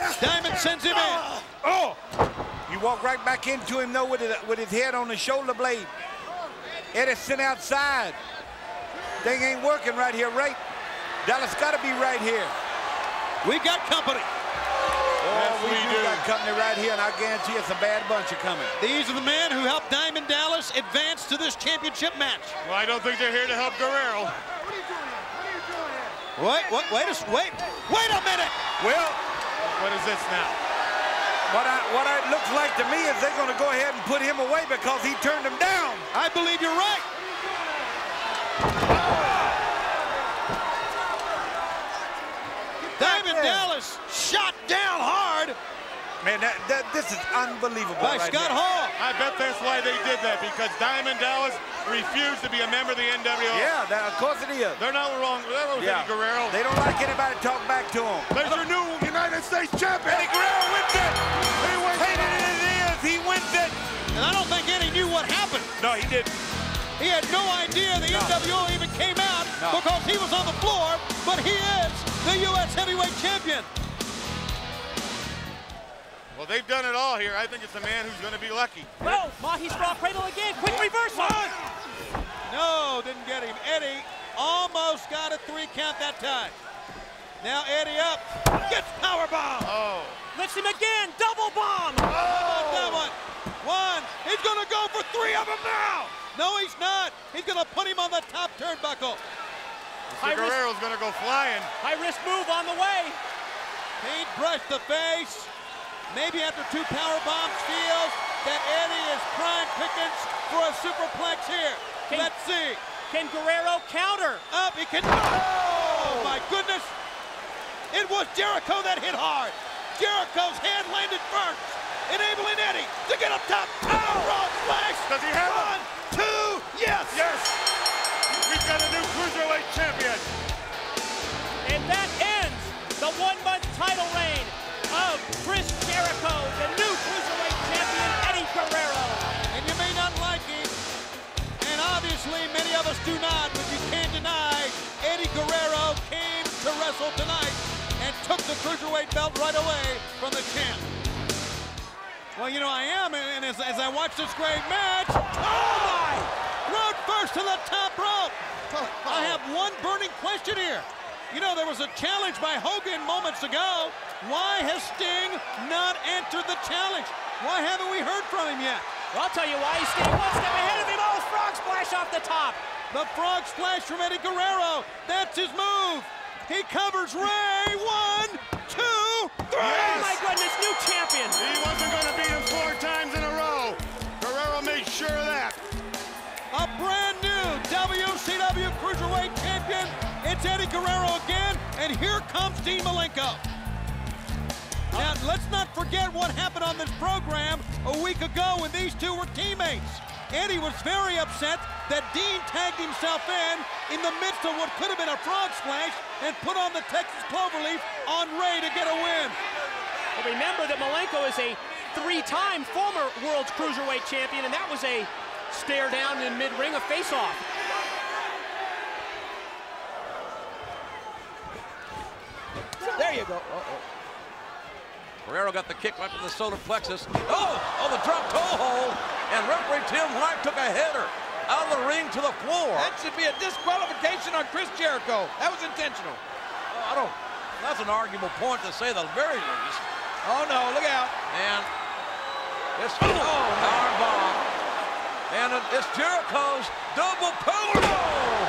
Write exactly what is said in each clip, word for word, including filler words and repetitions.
Diamond sends him in. Oh! He walked right back into him, though, with his, with his head on the shoulder blade. Eddie sent outside. Thing ain't working right here, right? Dallas got to be right here. We got company. Oh, yes, we, we do, do got company right here, and I guarantee it's a bad bunch are coming. These are the men who helped Diamond Dallas advance to this championship match. Well, I don't think they're here to help Guerrero. What are you doing here? What are you doing here? Wait, wait, wait, a, wait, wait a minute. Well, what is this now? What, I, what it looks like to me is they're going to go ahead and put him away because he turned him down. I believe you're right. Diamond Dallas shot down hard. Man, that, that, this is unbelievable. By right Scott now. Hall. I bet that's why they did that, because Diamond Dallas refused to be a member of the N W O. Yeah, that, of course it is. They're not wrong. That was yeah. Eddie Guerrero. They don't like anybody to talk back to him. There's your new United States champion. Eddie Guerrero wins it. He wins it. Hated it as it is. He wins it. And I don't think Eddie knew what happened. No, he didn't. He had no idea the no. N W O even came out no. because he was on the floor, but he is the U S heavyweight champion. Well, they've done it all here. I think it's the man who's going to be lucky. Oh, Mahi straw cradle again. Quick reversal. No, didn't get him. Eddie almost got a three count that time. Now Eddie up. Gets power bomb. Oh. Lifts him again. Double bomb. Oh. That one. One. He's going to go for three of them now. No, he's not. He's going to put him on the top turnbuckle. Guerrero's going to go flying. High risk move on the way. Paint brushed the face. Maybe after two power bombs feels that Eddie is prime pickings for a superplex here. Can, Let's see. Can Guerrero counter? Up, he can. Oh, my goodness. It was Jericho that hit hard. Jericho's hand landed first, enabling Eddie to get up top. Oh, frog splash. Does he have One, him? two, yes. Yes. We've got a new cruiserweight champion. And that ends the one-month title reign of Chris Jericho, the new cruiserweight champion, Eddie Guerrero. And you may not like him, and obviously many of us do not, but you can't deny Eddie Guerrero came to wrestle tonight and took the cruiserweight belt right away from the champ. Well, you know, I am, and as, as I watch this great match, oh my! Road first to the top rope. I have one burning question here. You know, there was a challenge by Hogan moments ago. Why has Sting not entered the challenge? Why haven't we heard from him yet? Well, I'll tell you why. He's staying one step ahead of him. Oh, frog splash off the top. The frog splash from Eddie Guerrero. That's his move. He covers Ray. One, two, three. Yes. Oh, my goodness, new champion. He wasn't going to beat him four times in a row. Guerrero made sure of that. A brand new W C W Cruiserweight Champion. It's Eddie Guerrero again, and here comes Dean Malenko. Now, let's not forget what happened on this program a week ago when these two were teammates. Eddie was very upset that Dean tagged himself in in the midst of what could have been a frog splash and put on the Texas Cloverleaf on Ray to get a win. Well, remember that Malenko is a three-time former World Cruiserweight Champion, and that was a stare down in mid-ring, a face-off. There you go. Uh-oh. Guerrero got the kick right from the solar plexus. Oh, oh, the drop toe hold. And referee Tim White took a header out of the ring to the floor. That should be a disqualification on Chris Jericho. That was intentional. Oh, I don't, that's an arguable point to say the very least. Oh, no, look out. And it's, oh, power bomb. And it's Jericho's double power bomb.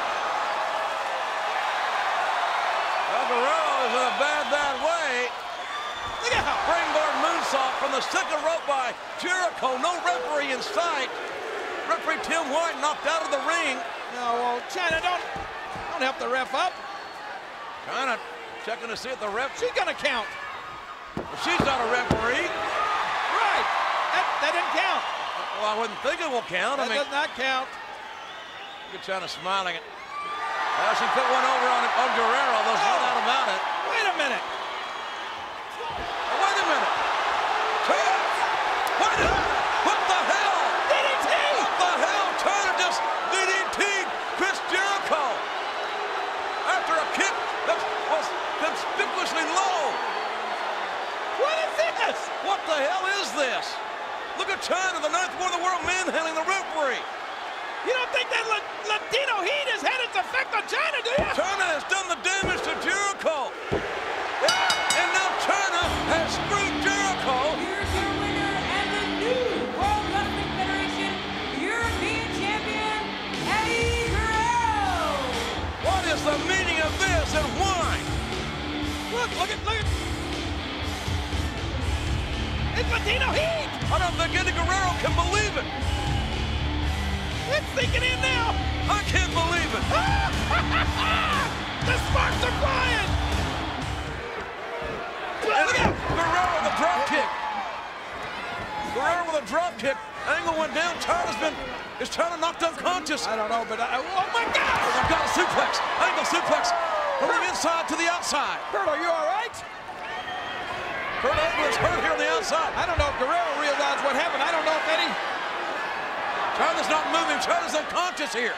Well, Guerrero is in a bad, bad way. Look out! Springboard moonsault from the second rope by Jericho. No referee in sight. Referee Tim White knocked out of the ring. No, well, China, don't, don't help the ref up. China checking to see if the ref... She's gonna count. Well, she's not a referee. Right. That, that didn't count. Well, I wouldn't think it will count. That I mean, does not count. Look at China smiling. Well, she put one over on, on Guerrero. There's no doubt about it. Wait a minute. Wait a minute. China. What, is, what the hell? D D T! What the hell? China just D D T'd Chris Jericho after a kick that was conspicuously low. this? What the hell is this? Look at China, the ninth war of the world, manhandling the referee. You don't think that La Latino heat has had its effect on China, do you? China has done the damage to Jericho. And now China has screwed Jericho. Here's your winner and the new World Wrestling Federation European Champion, Eddie Guerrero. What is the meaning of this and why? Look, look at, look at. It's Latino heat. I don't think Eddie Guerrero can believe it. It's sinking in now. I can't believe it. The sparks are flying. And look out. Guerrero with a drop kick. Guerrero with a drop kick. Angle went down. China's been, is China knocked unconscious? I don't know, but I, oh my God! I've got a suplex. Angle suplex from the inside to the outside. Bert, are you all right? Kurt Angle is hurt here on the outside. I don't know if Guerrero realized what happened. I don't know if Eddie. China's not moving. China's unconscious here.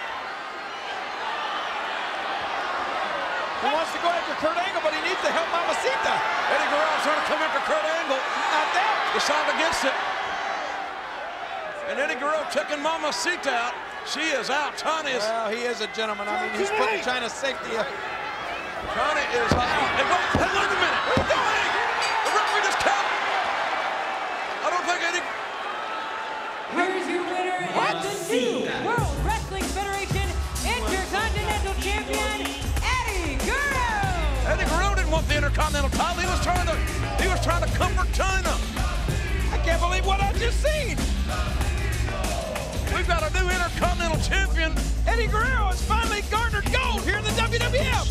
He wants to go after Kurt Angle, but he needs to help Mamacita. Eddie Guerrero's trying to come after Kurt Angle. Not that. Decided against it. And Eddie Guerrero checking Mamacita out. She is out. China is. Well, he is a gentleman. I mean, he's putting China's safety up. China is out. Hey, wait, hey, wait a minute. What are you doing? The referee just counted. I don't think Eddie. Here's your winner and the new World Wrestling Federation Intercontinental Champion, Eddie Guerrero. Eddie Guerrero didn't want the Intercontinental title. He was trying to. He was trying to comfort China. I can't believe what I've just seen. We've got a new Intercontinental Champion. Eddie Guerrero has finally garnered gold here in the W W F.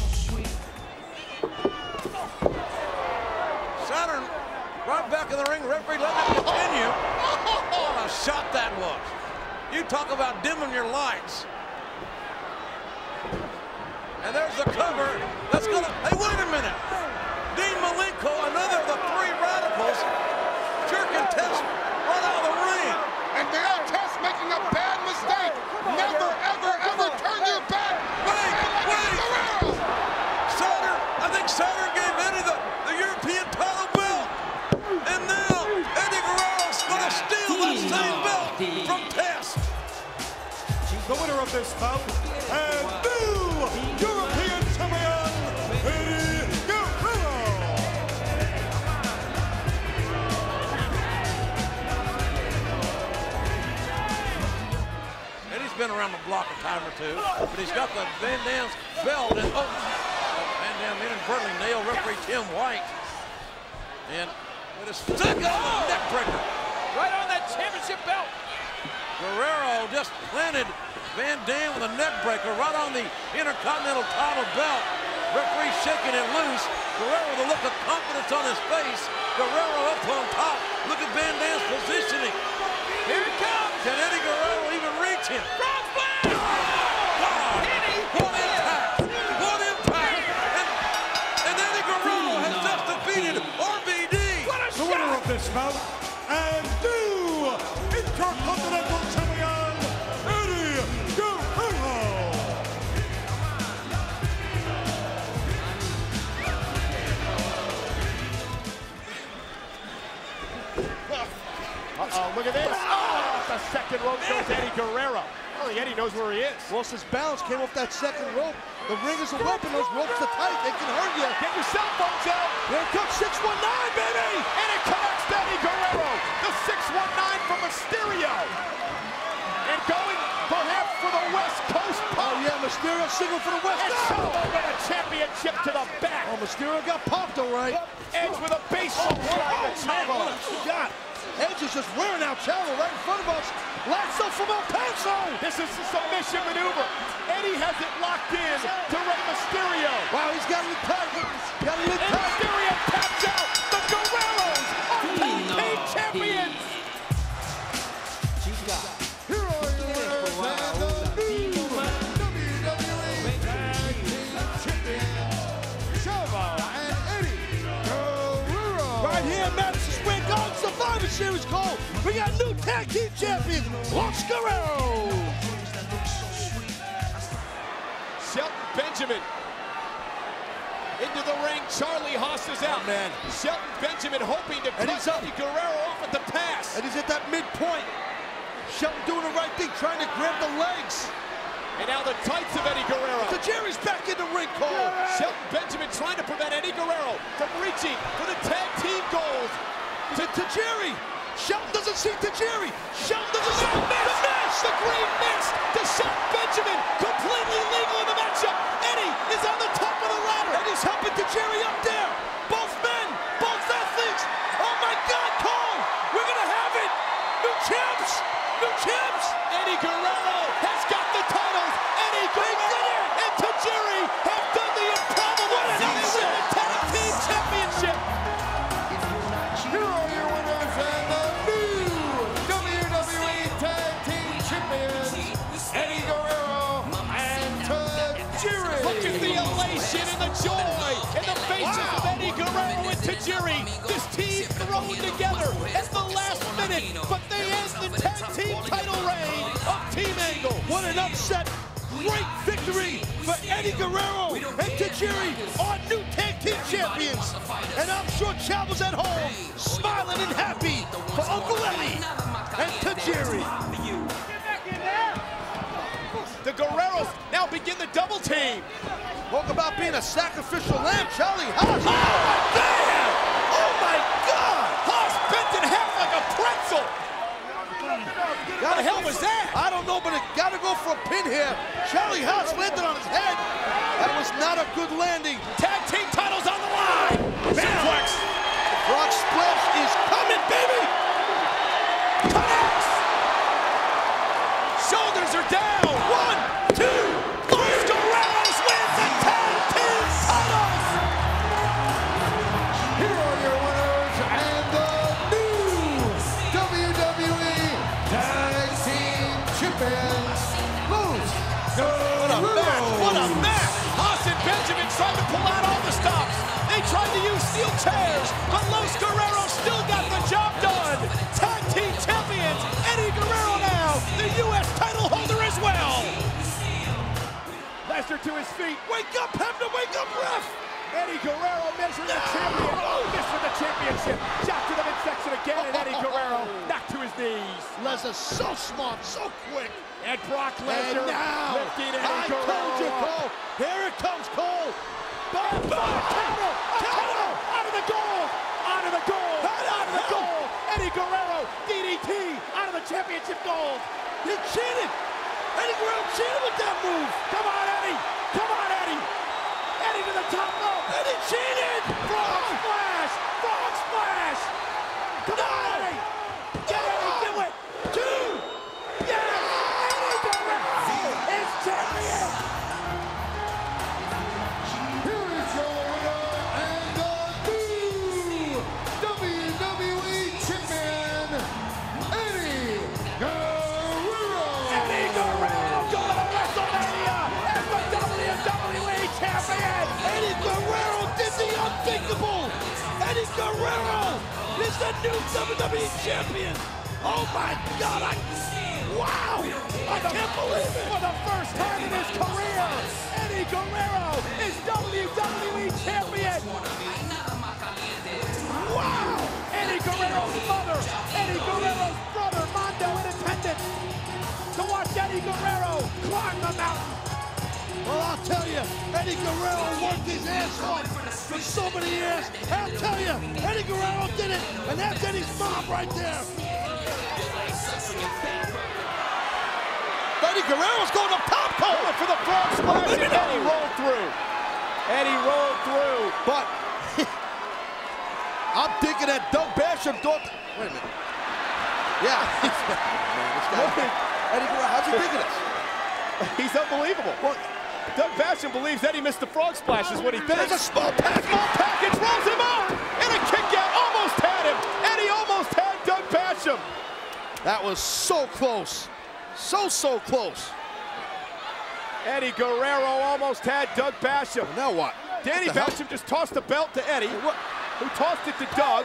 Saturn right back in the ring. Referee let it continue. What a shot that was. You talk about dimming your lights. And there's the cover. That's gonna. Hey, wait a minute. Dean Malenko, another of the three radicals, jerking Test right out of the ring. And there Test making a bad mistake. Never, ever, ever turn your back. Wait, wait. Saturn, I think Saturn gave Eddie the, the European title belt. And now Eddie Guerrero's going to steal that same belt from Test. The winner of this bout and new European champion, Eddie Guerrero. Eddie's been around the block a time or two, but he's got the Van Dam's belt, and oh, Van Dam inadvertently nailed referee Tim White. And with his second oh! neck breaker. Right on that championship belt. Guerrero just planted Van Dam with a neck breaker right on the Intercontinental title belt. Referee shaking it loose. Guerrero with a look of confidence on his face. Guerrero up on top. Look at Van Dam's positioning. Here it comes. Can Eddie Guerrero even reach him? Frog splash! God! Eddie! What impact! What impact! And, and Eddie Guerrero has just defeated R V D. What a The winner shot! of this bout and new Intercontinental Champion, Eddie Guerrero. Uh-oh, look at this. Oh, the second rope goes Eddie Guerrero. I think Eddie knows where he is. Lost his balance, came off that second rope. The ring is a weapon. Those ropes are tight. They can hurt you. Get your cell phones out. Here comes six one nine, baby. And it connects to Eddie Guerrero. The six one nine from Mysterio. And going perhaps for the West Coast pop. Oh, yeah, Mysterio single for the West And Coast. Solo with a championship to the back. Oh, Mysterio got popped, all right. Edge with a baseball Oh, slide to Chavo. Chavo. God. Edge is just wearing out Chavo right in front of us. Lasso from El Paso. This is a submission maneuver. Eddie has it locked in to Rey Mysterio. Wow, he's got it tight. Got it And tight. Mysterio taps out. The Guerreros are tag team champions. Here are your winners and the new W W E Tag Team Champions, Chavo and Eddie Guerrero. Right here in Madison Square Garden Survivor Series call. We got new tag team champions, Los Guerreros. Shelton Benjamin into the ring. Charlie Haas is out. Oh, man. Shelton Benjamin hoping to And cut he's up. Eddie Guerrero off at the pass. And he's at that midpoint. Shelton doing the right thing, trying to grab the legs. And now the tights of Eddie Guerrero. So Jerry's back in the ring, Cole. Yeah. Shelton Benjamin trying to prevent Eddie Guerrero from reaching for the tag team gold. To, to Jerry. Shelton doesn't see to Jerry. Shelton doesn't see the miss. The miss. The green miss to Shelton Benjamin. Completely legal in the matchup. Eddie is on the top of the ladder. And he's helping to Jerry up there. Both men, both athletes. Oh my God, Cole. We're going to have it. New champs. New champs. Eddie Guerrero has got the titles. Eddie Guerrero and Tajiri have done the improbable. And they win the tag team championship. Here are your winners and the new W W E Tag Team Champions, Eddie Guerrero and Tajiri. Look at the elation and the joy in the faces wow. of Eddie Guerrero and Tajiri. This team thrown together at the last minute, but they end the tag team title reign of Team Angle. What an upset. Great victory for Eddie Guerrero and Tajiri, our new tag team champions. And I'm sure Chavel's at home, smiling and happy for Uncle Eddie and Tajiri. The Guerreros now begin the double team. Talk about being a sacrificial lamb, Charlie Haas. Oh, damn! Oh, my God! Haas bent in half like a pretzel. What the hell was that? I don't know, but it got to go for a pin here. Charlie Haas landed on his head. That was not a good landing. Tag team titles on the line. Suplex. Frog splash is coming, baby. Connects. Shoulders are down. One, two, three. Guerreros win the tag team titles. Here are your winners and the new W W E Tag Team Champions, Los Guerreros. What a match! Haas and Benjamin tried to pull out all the stops. They tried to use steel chairs, but Los Guerreros still got the job done. Tag team champions, Eddie Guerrero now, the U S title holder as well. Lesnar to his feet. Wake up, Hebner, wake up, ref. Eddie Guerrero measuring the champion. Oh, this for the championship. Shot to the midsection again, and Eddie Guerrero knocked to his knees. Lesnar so smart, so quick. And Brock Lesnar And now, lifting Eddie I Guerrero told you, up. Cole. Here it comes, Cole. Boom, boom, counter, counter, out of the goal, out of the goal, out of the goal. Eddie Guerrero, D D T, out of the championship gold. He cheated. Eddie Guerrero cheated with that move. Come on, Eddie. Come on, Eddie. Eddie to the top rope. Eddie cheated. Frog splash. Frog splash. Come No. on, Eddie. Get Eddie, do it. Two. Yes. Eddie Guerrero is champion. Here is your winner and the new W W E Champion, Eddie Guerrero. Eddie Guerrero going to WrestleMania as the W W E champion. Eddie Guerrero did the unthinkable. Eddie Guerrero is the new W W E champion. Oh my God! I, wow! I can't believe it. For the first time in his career, Eddie Guerrero is W W E champion. Wow! Eddie Guerrero's mother, Eddie Guerrero's brother, Mondo in attendance to watch Eddie Guerrero climb the mountain. Well, I'll tell you, Eddie Guerrero worked his ass off for so many years. I'll tell you, Eddie Guerrero did it, and that's Eddie's mom right there. Eddie Guerrero's going up top, Cole. For the frog splash, and Eddie rolled through. Eddie rolled through. But I'm thinking that Doug Basham thought. Wait a minute. Yeah. Man, this guy. Eddie Guerrero, how's he thinking this? He's unbelievable. Well, Doug Basham believes Eddie missed the frog splash is what he thinks. there's a small package. Small package rolls him up. And a kick out almost had him. Eddie almost had Doug Basham. That was so close. So, so close. Eddie Guerrero almost had Doug Basham. Well, now what? Danny What the Basham just tossed the belt to Eddie, who tossed it to Doug.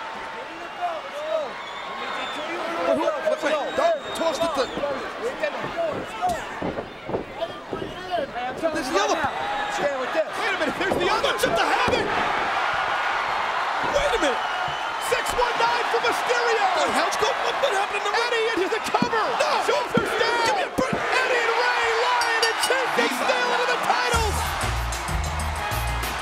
Wait, wait, Doug tossed it to... There's the other... Wait a minute, there's the other. Took the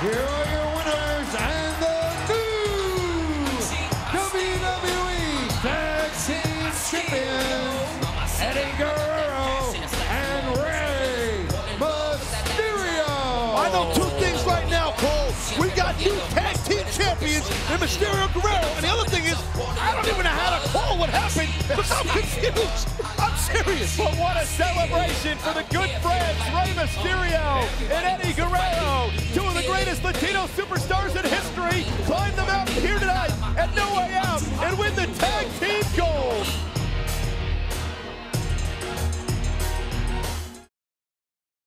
Here are your winners and the new W W E Tag Team Champions, Eddie Guerrero and Rey Mysterio. I know two things right now, Cole. We got new tag team champions in Mysterio Guerrero, and the other thing is, I don't even know how to call what happened because I'm confused. I'm serious. But what a celebration for the good friends, Rey Mysterio and Eddie Guerrero. Two of the greatest Latino superstars in history climb the mountain here tonight at No Way Out and win the tag team gold.